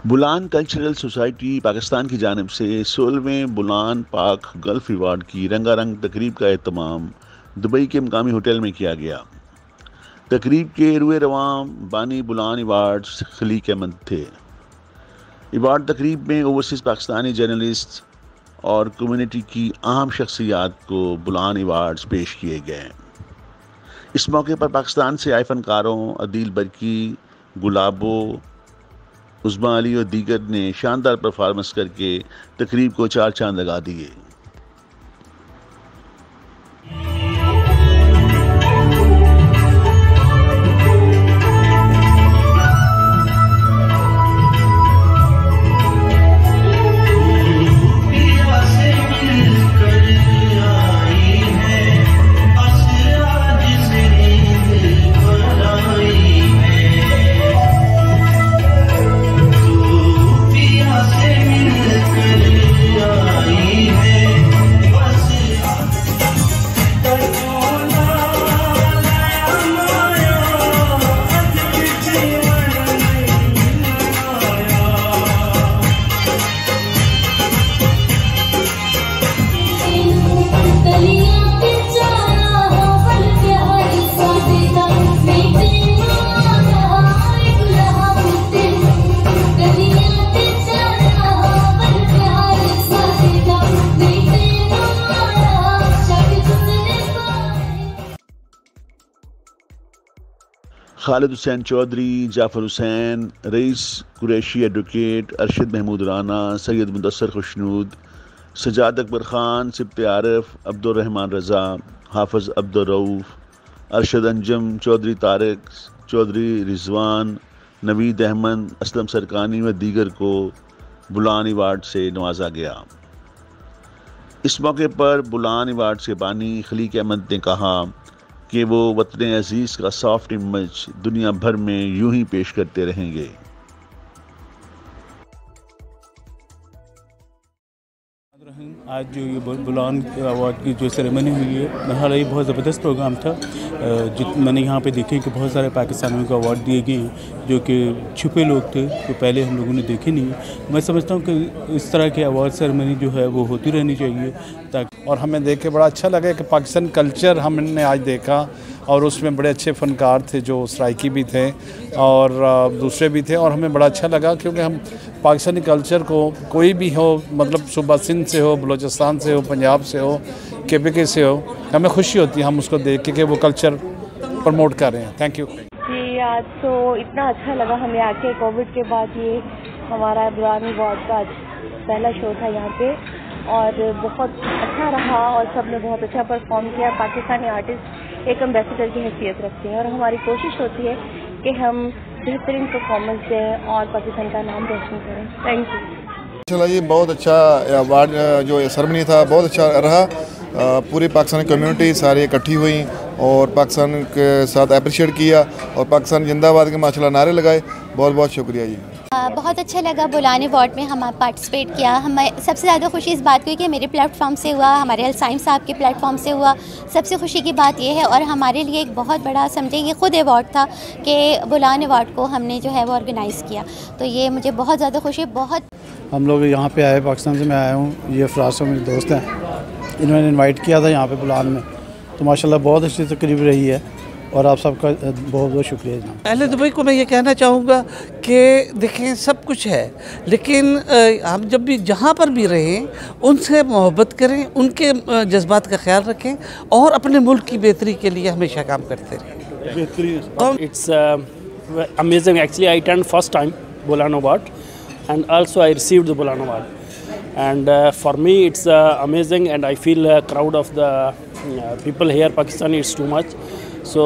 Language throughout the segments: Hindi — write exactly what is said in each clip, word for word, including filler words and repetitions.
बुलान कल्चरल सोसाइटी पाकिस्तान की जानिब से सोलहवें बुलान पाक गल्फ अवार्ड की रंगारंग तकरीब का एहतमाम दुबई के मकामी होटल में किया गया। तकरीब के रुए रवां बानी बुलान अवार्ड्स खलीक अहमद थे। अवार्ड तकरीब में ओवरसीज़ पाकिस्तानी जर्नलिस्ट और कम्युनिटी की अहम शख्सियात को बुलान अवार्ड्स पेश किए गए। इस मौके पर पाकिस्तान से आए फनकारों अदील बरकी, गुलाबो, उस्मा अली और दीगर ने शानदार परफॉर्मेंस करके तकरीब को चार चांद लगा दिए। खालिद हुसैन चौधरी, जाफर हुसैन, रईस कुरैशी एडवोकेट, अरशद महमूद राना, सैयद मुदस्सर खुशनूद, सजाद अकबर खान, सिब्ते आरिफ, अब्दुर्रहमान रज़ा, हाफिज़ अब्दुल रऊफ़, अरशद अंजम, चौधरी तारिक, चौधरी रिजवान, नवीद अहमद, असलम सरकानी व दीगर को बुलान अवार्ड से नवाजा गया। इस मौके पर बुलान अवार्ड के बानी खलीक अहमद ने कहा कि वो वतन अजीज़ का सॉफ्ट इमेज दुनिया भर में यूं ही पेश करते रहेंगे। आज जो ये बुलान अवार्ड की जो सेरेमनी हुई है, बहरहाल ये बहुत ज़बरदस्त प्रोग्राम था। जित मैंने यहाँ पे देखे कि बहुत सारे पाकिस्तानियों को अवार्ड दिए गए हैं जो कि छुपे लोग थे, जो पहले हम लोगों ने देखे नहीं। मैं समझता हूँ कि इस तरह की अवार्ड सेरेमनी जो है वो होती रहनी चाहिए ताकि, और हमें देख के बड़ा अच्छा लगा कि पाकिस्तान कल्चर हमने आज देखा और उसमें बड़े अच्छे फ़नकार थे जो स्ट्राइकी भी थे और दूसरे भी थे, और हमें बड़ा अच्छा लगा क्योंकि हम पाकिस्तानी कल्चर को कोई भी हो, मतलब सुबह सिंध से हो, बलूचिस्तान से हो, पंजाब से हो, के पी के से हो, हमें खुशी होती है हम उसको देख के कि वो कल्चर प्रमोट कर रहे हैं। Thank you ji. आज तो इतना अच्छा लगा हमें आके, कोविड के बाद ये हमारा बुलान अवार्ड का पहला शो था यहाँ पे और बहुत अच्छा रहा और सब ने बहुत अच्छा परफॉर्म किया। पाकिस्तानी आर्टिस्ट एक एम्बेसडर की हैसियत रखते हैं और हमारी कोशिश होती है कि हम बेहतरीन परफॉर्मेंस दें और पाकिस्तान का नाम रोशन करें। Thank you. चला ये बहुत अच्छा अवार्ड जो सेरेमनी था बहुत अच्छा रहा। पूरी पाकिस्तानी कम्युनिटी सारी इकट्ठी हुई और पाकिस्तान के साथ अप्रिशिएट किया और पाकिस्तान जिंदाबाद के माशाल्लाह नारे लगाए। बहुत बहुत शुक्रिया जी। बहुत अच्छा लगा बुलान अवार्ड में हम पार्टिसिपेट किया। हमें सबसे ज़्यादा खुशी इस बात की कि मेरे प्लेटफॉर्म से हुआ, हमारे अलसाइम साहब के प्लेटफॉर्म से हुआ। सबसे खुशी की बात यह है और हमारे लिए एक बहुत बड़ा समझे ये ख़ुद अवार्ड था कि बुलान अवार्ड को हमने जो है वो ऑर्गेनाइज़ किया, तो ये मुझे बहुत ज़्यादा खुशी। बहुत हम लोग यहाँ पे आए, पाकिस्तान से मैं आया हूँ, ये फराज साहब मेरे दोस्त हैं, इन्होंने इनवाइट किया था यहाँ पे बुलान में, तो माशाल्लाह बहुत अच्छी तकरीब रही है और आप सबका बहुत बहुत शुक्रिया जनाब। अहले दुबई को मैं ये कहना चाहूँगा कि देखें सब कुछ है, लेकिन हम जब भी जहाँ पर भी रहें उनसे मोहब्बत करें, उनके जज्बात का ख्याल रखें और अपने मुल्क की बेहतरी के लिए हमेशा काम करते रहें। It's uh, amazing. Actually, I attend first time Bulan Award, and also I received the Bulan Award. And uh, for me, it's uh, amazing, and I feel uh, proud of the uh, people here. Pakistani, it's too much. So,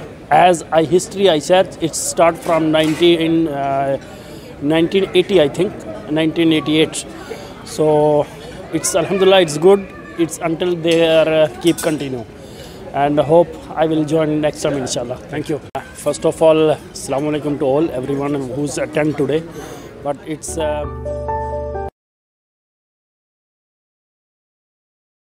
as I history I said, it start from nineteen, uh, nineteen eighty, I think, nineteen eighty-eight. So, it's Alhamdulillah, it's good. It's until they are, uh, keep continue. And hope I will join next time, inshallah. Thank you. First of all, assalamu alaikum to all, everyone who's attend today. But it's. Uh,